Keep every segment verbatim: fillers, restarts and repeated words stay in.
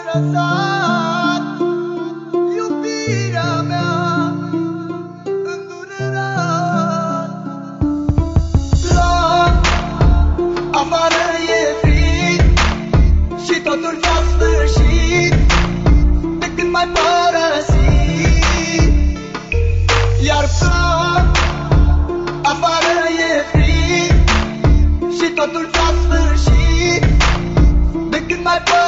lăsat iubirea mea îndurerat. La afară e frig și totul s-a sfârșit de când m-ai părăsit. Iar ploc, afară e frig și totul s-a sfârșit de când m-ai părăsit.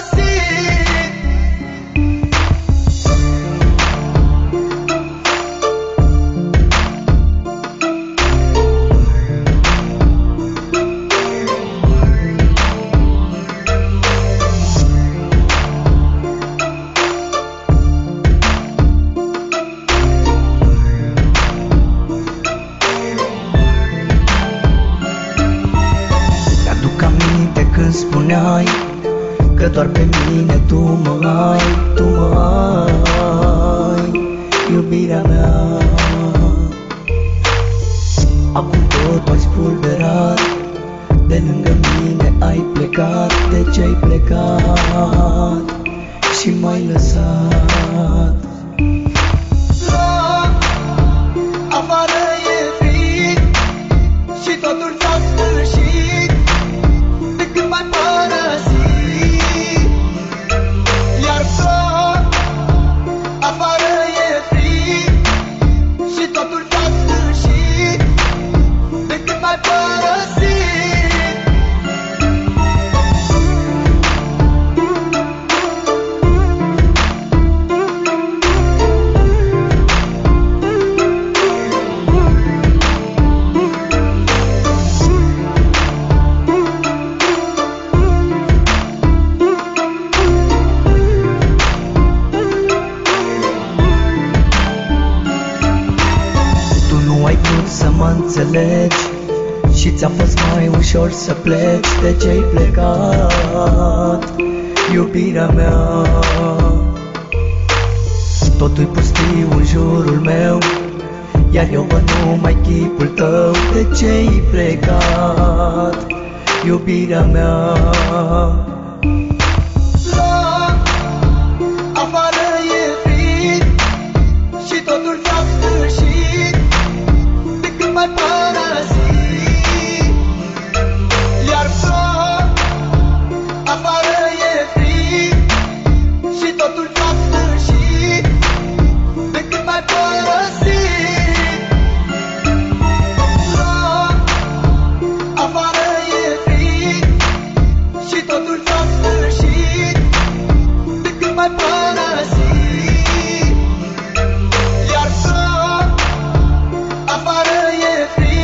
Când spuneai că doar pe mine tu mă ai, tu mă ai, iubirea mea. Acum tot ai spulberat, de lângă mine ai plecat. De ce ai plecat și m-ai lăsat? La afară e frig și totul s-a sfârșit de când m-ai părăsit. Iar ploc, afară e frig și totul s-a sfârșit de când m-ai părăsit. Să mă înțelegi și ți-a fost mai ușor să pleci. De ce-ai plecat, iubirea mea? Totul-i pustiu în jurul meu, iar eu văd numai chipul tău. De ce-ai plecat, iubirea mea?